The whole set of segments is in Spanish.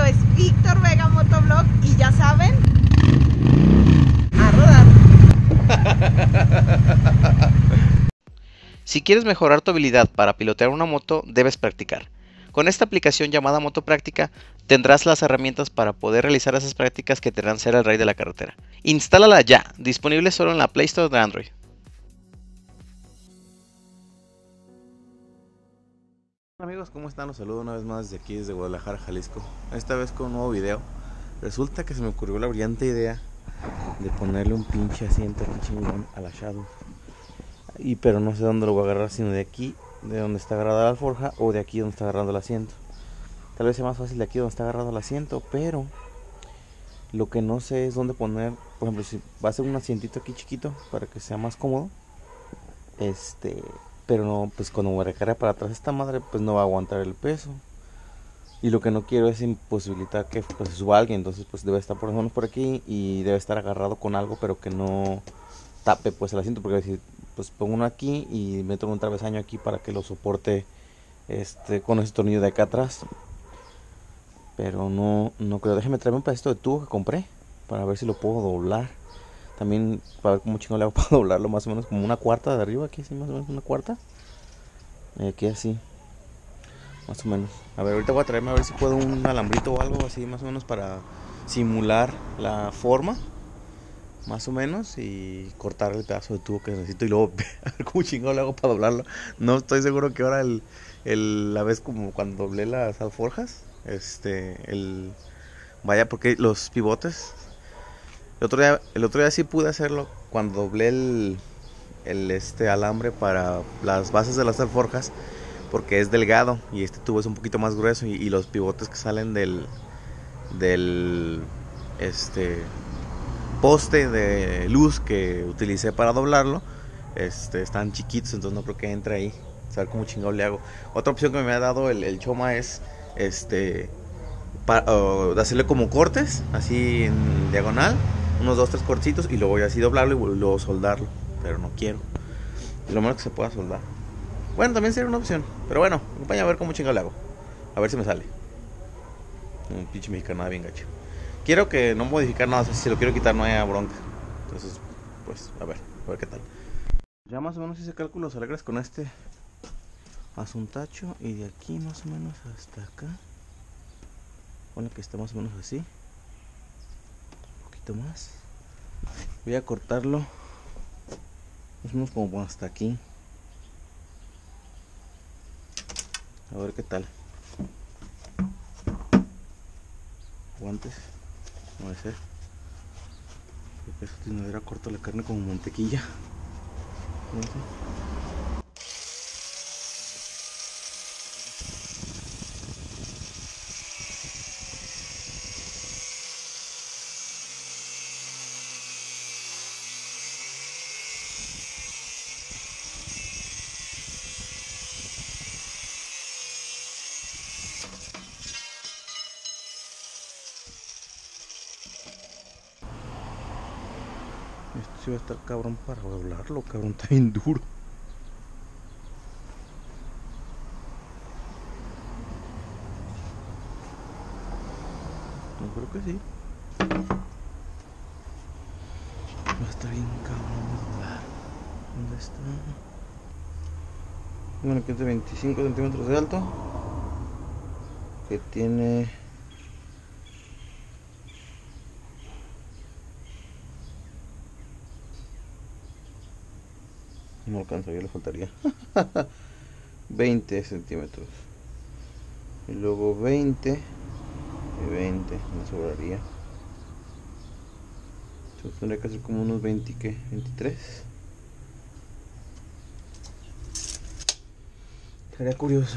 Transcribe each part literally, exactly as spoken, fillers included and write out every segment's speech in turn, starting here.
Esto es Víctor Vega Motovlog y ya saben, a rodar. Si quieres mejorar tu habilidad para pilotear una moto, debes practicar. Con esta aplicación llamada Moto Práctica, tendrás las herramientas para poder realizar esas prácticas que te harán ser el rey de la carretera. Instálala ya, disponible solo en la Play Store de Android. Hola amigos, ¿cómo están? Los saludo una vez más desde aquí, desde Guadalajara, Jalisco. Esta vez con un nuevo video. Resulta que se me ocurrió la brillante idea de ponerle un pinche asiento bien chingón a la Shadow. Y pero no sé dónde lo voy a agarrar, sino de aquí, de donde está agarrada la alforja, o de aquí donde está agarrando el asiento. Tal vez sea más fácil de aquí donde está agarrado el asiento, pero lo que no sé es dónde poner. Por ejemplo, si va a ser un asientito aquí chiquito para que sea más cómodo, este, pero no, pues cuando me recargue para atrás esta madre, pues no va a aguantar el peso. Y lo que no quiero es imposibilitar que pues, se suba alguien. Entonces pues debe estar por lo menos por aquí y debe estar agarrado con algo, pero que no tape pues el asiento, porque si pues pongo uno aquí y meto un travesaño aquí para que lo soporte este con ese tornillo de acá atrás. Pero no, no creo. Déjeme traerme un pedacito de tubo que compré para ver si lo puedo doblar. También para ver cómo chingo le hago para doblarlo, más o menos como una cuarta de arriba, aquí así más o menos una cuarta. Y aquí así, más o menos. A ver, ahorita voy a traerme a ver si puedo un alambrito o algo así más o menos para simular la forma, más o menos, y cortar el pedazo de tubo que necesito y luego a ver cómo chingado le hago para doblarlo. No estoy seguro que ahora el, el la vez como cuando doblé las alforjas, este, el vaya, porque los pivotes el otro día, el otro día sí pude hacerlo cuando doblé el, el este alambre para las bases de las alforjas, porque es delgado y este tubo es un poquito más grueso y, y los pivotes que salen del del este poste de luz que utilicé para doblarlo, este están chiquitos, entonces no creo que entre ahí. A ver cómo chingado le hago. Otra opción que me ha dado el, el Choma es este para, uh, hacerle como cortes así en diagonal, unos dos tres cortitos, y luego voy así doblarlo y luego soldarlo, pero no quiero. Y lo menos que se pueda soldar. Bueno, también sería una opción, pero bueno, acompaña a ver cómo chingado le hago. A ver si me sale. Un pinche mexicana bien gacho. Quiero que no modificar nada, si lo quiero quitar no haya bronca. Entonces, pues, a ver, a ver qué tal. Ya más o menos hice cálculos alegres con este asuntacho, y de aquí más o menos hasta acá. Ponle que está más o menos así. Un poquito más. Voy a cortarlo más o menos como hasta aquí. A ver qué tal. Guantes, no debe ser. Porque esa tinadera corta la carne como mantequilla. No sé. Esto sí va a estar cabrón para doblarlo, cabrón, está bien duro. No creo que sí. Va a estar bien cabrón de doblar. ¿Dónde está? Bueno, que es de veinticinco centímetros de alto. Que tiene... No alcanzo, ya le faltaría veinte centímetros. Y luego veinte y veinte, me sobraría. Entonces tendría que hacer como unos veinte, ¿qué? veintitrés. Sería curioso.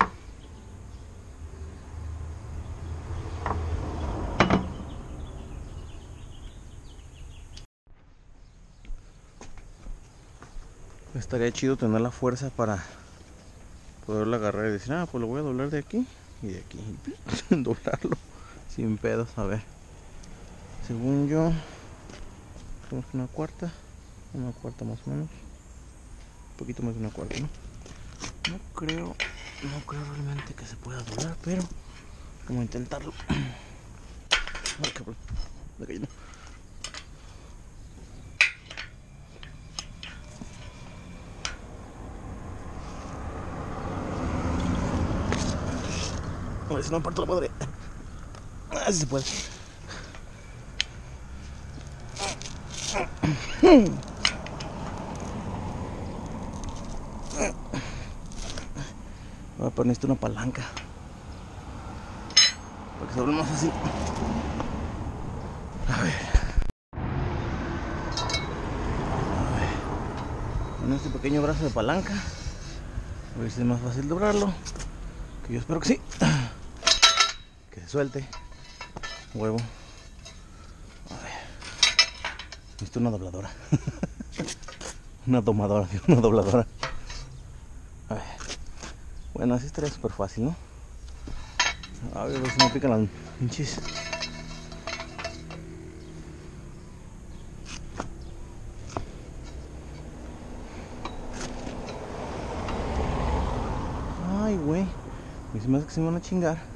Estaría chido tener la fuerza para poderlo agarrar y decir, ah, pues lo voy a doblar de aquí y de aquí. Doblarlo sin pedos. A ver, según yo, tenemos una cuarta, una cuarta más o menos, un poquito más de una cuarta, ¿no? No creo, no creo realmente que se pueda doblar, pero Vamos a intentarlo. Ay, cabrón. Me cayó. A ver si no me parto la madre. Ah, sí se puede. Voy a poner esto una palanca para que se abra más fácil. A ver. A ver. Con este pequeño brazo de palanca, a ver si es más fácil doblarlo. Que yo espero que sí. Que se suelte. Huevo. A ver. Esto es una dobladora. Una domadora, una dobladora. A ver. Bueno, así estaría súper fácil, ¿no? A ver, a ver si me pican las pinches. Ay, güey. Me se me hace que se me van a chingar.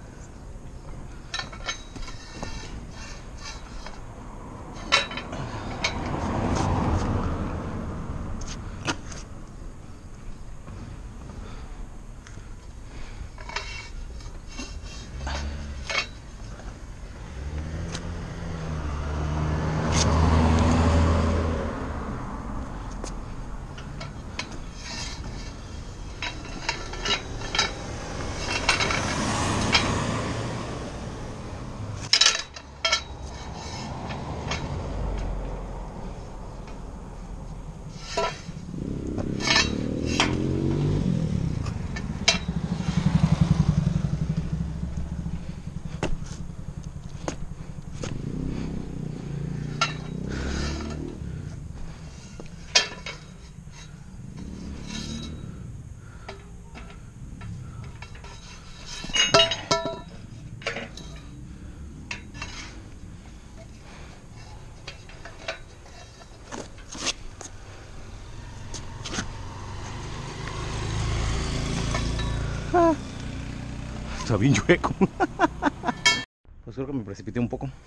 Está bien chueco. Pues creo que me precipité un poco.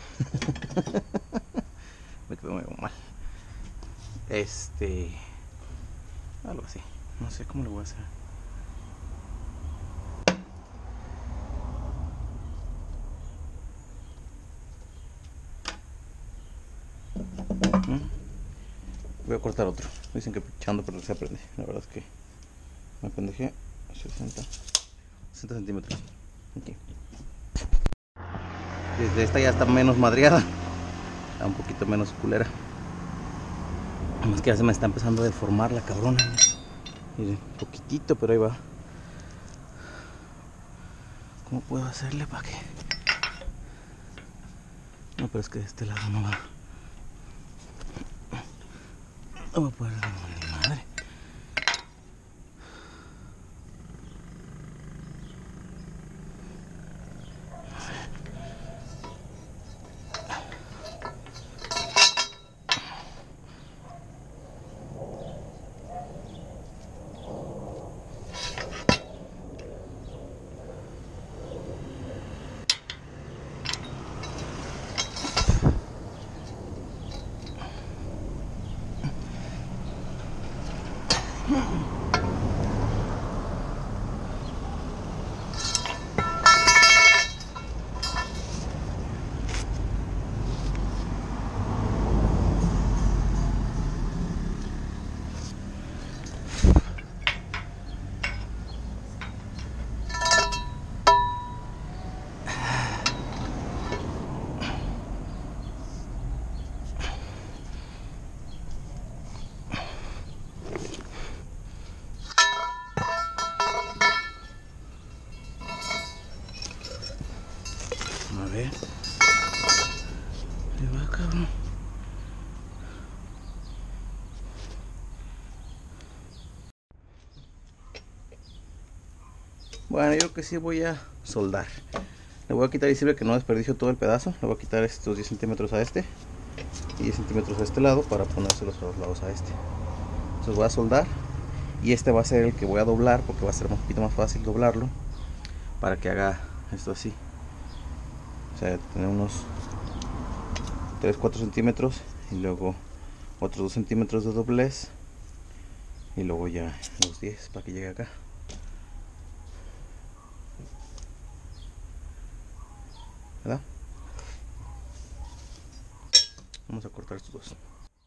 Me quedó medio mal. Este... Algo así. No sé cómo lo voy a hacer. Voy a cortar otro. Dicen que pichando pero se aprende. La verdad es que me pendejé. sesenta centímetros. Aquí. Desde esta ya está menos madreada. Está un poquito menos culera. Más que ya se me está empezando a deformar la cabrona. Miren, poquitito, pero ahí va. ¿Cómo puedo hacerle para que? No, pero es que de este lado no va. No va a poder dar ni madre. A ver. Ahí va, cabrón. Bueno, yo creo que sí voy a soldar. Le voy a quitar y sirve que no desperdicio todo el pedazo. Le voy a quitar estos diez centímetros a este y diez centímetros a este lado para ponérselos a los lados a este. Entonces voy a soldar y este va a ser el que voy a doblar porque va a ser un poquito más fácil doblarlo para que haga esto así. O sea, tener unos tres cuatro centímetros y luego otros dos centímetros de doblez y luego ya los diez para que llegue acá. ¿Verdad? Vamos a cortar estos dos.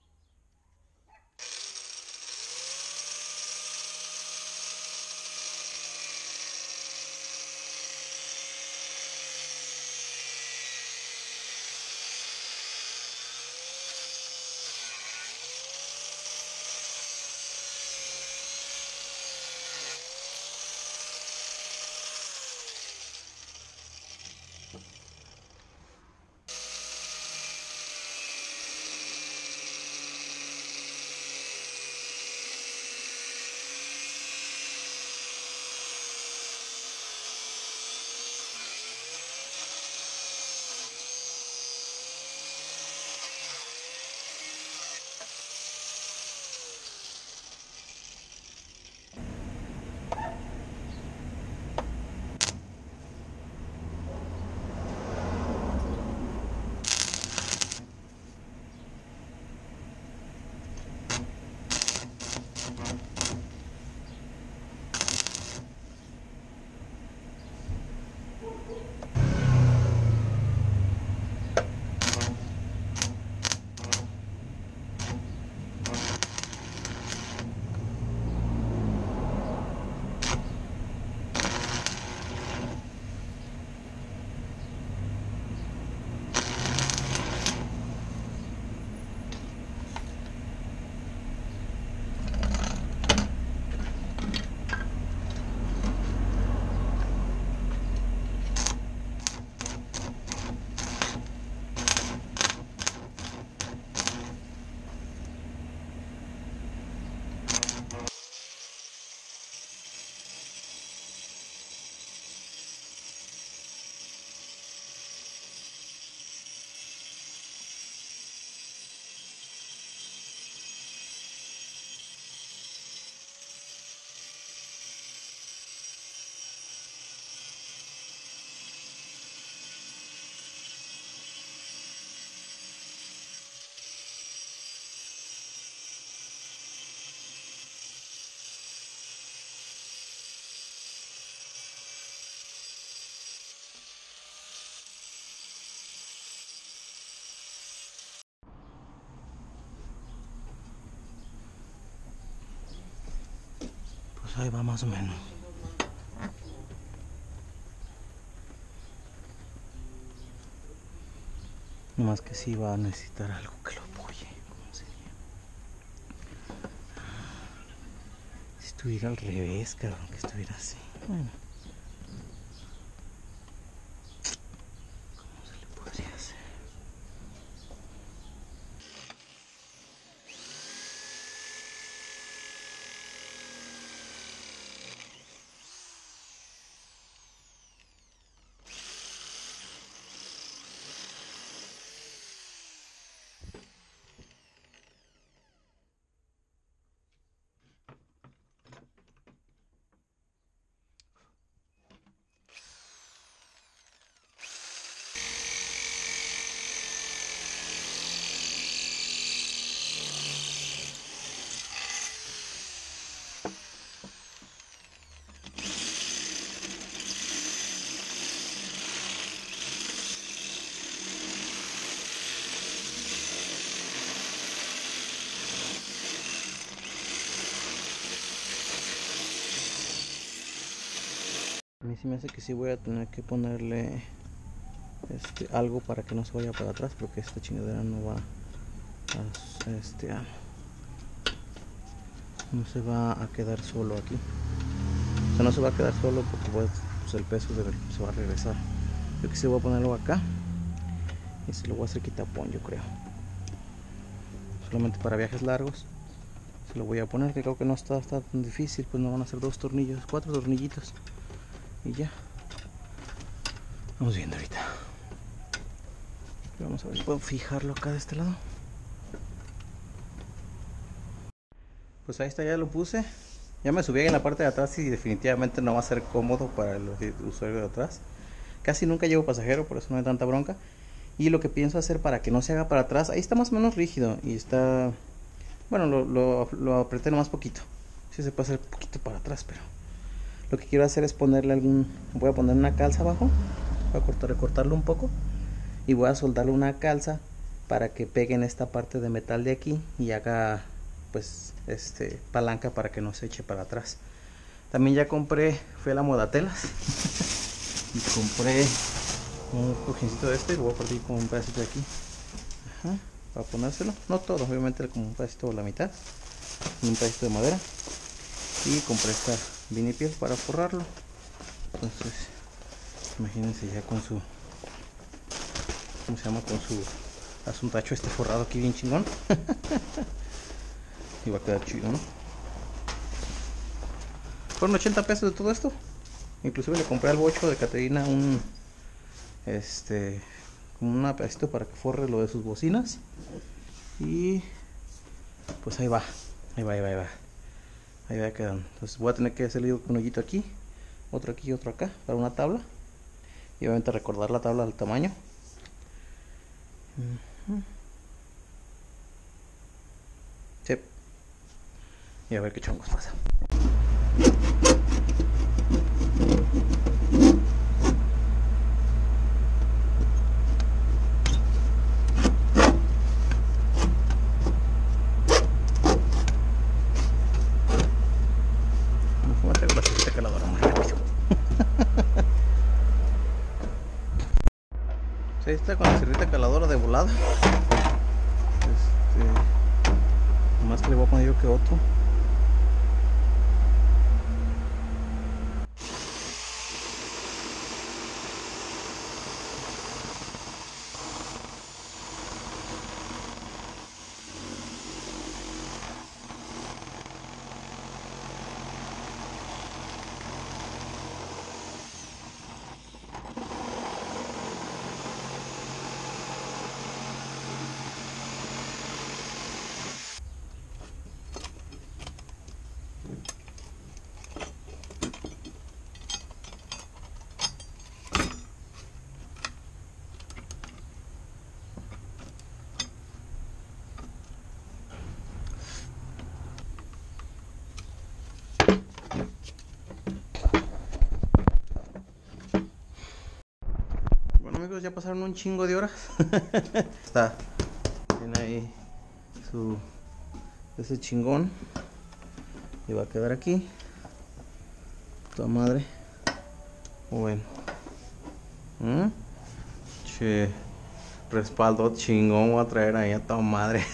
Pues ahí va más o menos. Nomás que sí va a necesitar algo que lo apoye. ¿Cómo sería? Si estuviera al revés, cabrón, que estuviera así. Bueno. ¿Cómo se le podría hacer? A mí sí me hace que sí voy a tener que ponerle este, algo para que no se vaya para atrás, porque esta chingadera no va a, este, a, no se va a quedar solo aquí. O sea, no se va a quedar solo porque pues, pues el peso de, se va a regresar. Yo que sí voy a ponerlo acá y se lo voy a hacer quitapón, yo creo. Solamente para viajes largos se lo voy a poner, que creo que no está, está tan difícil, pues no van a ser dos tornillos, cuatro tornillitos y ya. Vamos viendo ahorita. Vamos a ver si puedo fijarlo acá de este lado. Pues ahí está, ya lo puse. Ya me subí en la parte de atrás y definitivamente no va a ser cómodo para el usuario de atrás. casi nunca llevo pasajero, por eso no hay tanta bronca. Y lo que pienso hacer para que no se haga para atrás, ahí está más o menos rígido y está, bueno, lo, lo, lo apreté nomás poquito. Sí se puede hacer poquito para atrás, pero lo que quiero hacer es ponerle algún, voy a poner una calza abajo, voy a cortar, recortarlo un poco y voy a soldarle una calza para que pegue en esta parte de metal de aquí y haga pues este palanca para que no se eche para atrás. También ya compré, fui a la Modatelas y compré un cojincito de este, lo voy a partir con un pedacito de aquí. Ajá, para ponérselo, no todo, obviamente como un pedacito o la mitad, un pedacito de madera. Y compré esta vinipiel para forrarlo. Entonces imagínense ya con su, ¿cómo se llama? Con su asuntacho este forrado aquí bien chingón. Y va a quedar chido, ¿no? Fueron ochenta pesos de todo esto. Inclusive le compré al bocho de Caterina un este como un pedacito para que forre lo de sus bocinas. Y pues ahí va, ahí va, ahí va, ahí va. Ahí va quedando. Entonces voy a tener que hacerle un hoyito aquí, otro aquí y otro acá para una tabla. Y obviamente recordar la tabla del tamaño. Uh-huh. Sí. Y a ver qué chongos pasa. Ahí está con la sierrita caladora de volada. Este, nomás que le voy a poner yo que otro. Ya pasaron un chingo de horas. Está, tiene ahí su ese chingón y va a quedar aquí toda madre. Bueno, ¿Mm? Che, respaldo chingón voy a traer ahí a toda madre.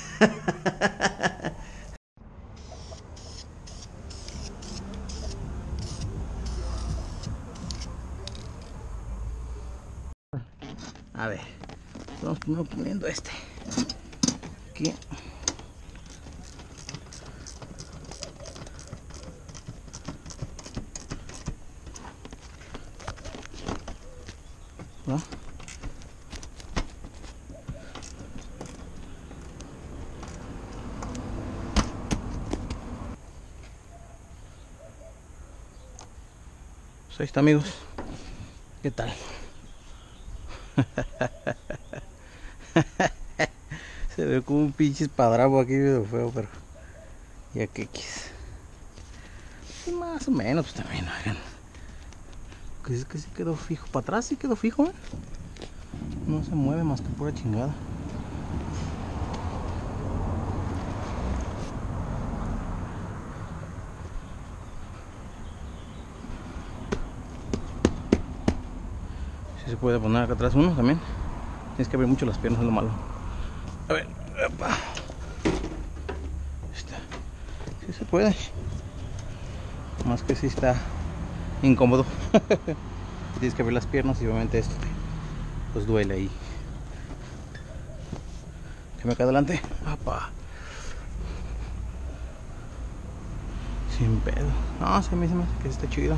A ver, vamos primero poniendo este aquí. ¿Va? Pues ahí está, amigos. ¿Qué tal? Se ve como un pinche espadrabo aquí, medio feo, pero ya que quis. Y más o menos, pues también, oigan. Que es que sí quedó fijo. Para atrás sí quedó fijo, ¿eh? No se mueve más que pura chingada. Si se puede poner acá atrás uno también. Tienes que abrir mucho las piernas, es lo malo. A ver, opa. Está. Sí se puede. Más que sí está incómodo. Tienes que abrir las piernas y obviamente esto pues duele ahí. Que me acá adelante. Opa. Sin pedo. No, se me dice que está chido.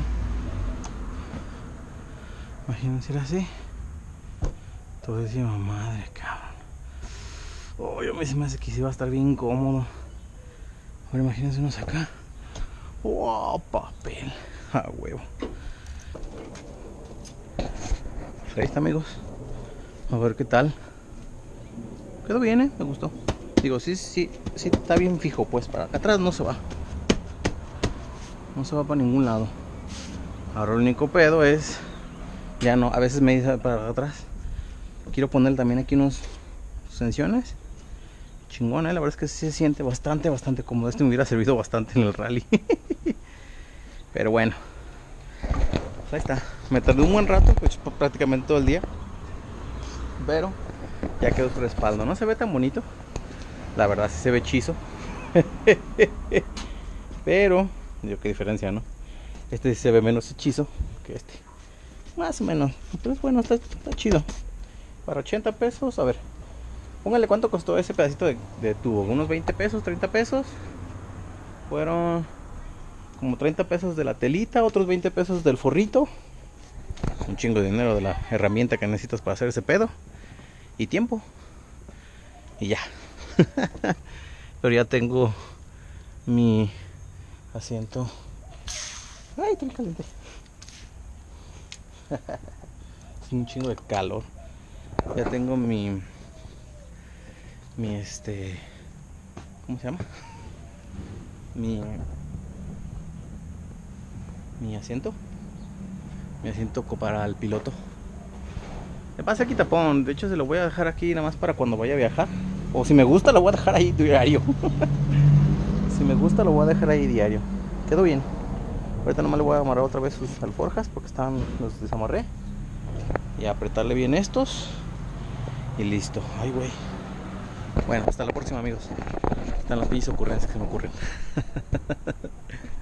Imagínense así. Todísima madre, cabrón. Oh, yo me se me hace que sí va a estar bien cómodo. Ahora imagínense unos acá. Oh, papel. A huevo. Pues ahí está, amigos. A ver qué tal. Quedó bien, ¿eh? Me gustó. Digo, sí, sí, sí, está bien fijo, pues para acá atrás no se va. No se va para ningún lado. Ahora el único pedo es, ya no, a veces me dice para atrás. Quiero poner también aquí unos extensiones. Chingón, ¿eh? La verdad es que sí se siente bastante, bastante cómodo. Este me hubiera servido bastante en el rally. Pero bueno, pues ahí está. Me tardé un buen rato, pues prácticamente todo el día. Pero ya quedó su respaldo. No se ve tan bonito. La verdad sí se ve chizo. Pero, digo, qué diferencia, ¿no? Este sí se ve menos hechizo que este. Más o menos. Pero es bueno, está, está chido. Para ochenta pesos, a ver. Póngale cuánto costó ese pedacito de, de tubo. Unos veinte pesos, treinta pesos. Fueron como treinta pesos de la telita, otros veinte pesos del forrito. Un chingo de dinero de la herramienta que necesitas para hacer ese pedo. Y tiempo. Y ya. Pero ya tengo mi asiento. Ay, está muy caliente. Es un chingo de calor. Ya tengo mi mi este ¿cómo se llama? Mi mi asiento. Mi asiento para el piloto. Me pasa aquí tapón. De hecho se lo voy a dejar aquí nada más para cuando vaya a viajar. O si me gusta lo voy a dejar ahí diario. Si me gusta lo voy a dejar ahí diario. Quedó bien. Ahorita nomás le voy a amarrar otra vez sus alforjas porque están, los desamarré. Y apretarle bien estos. Y listo. Ay, güey. Bueno, hasta la próxima, amigos. Están las pinches ocurrencias que se me ocurren.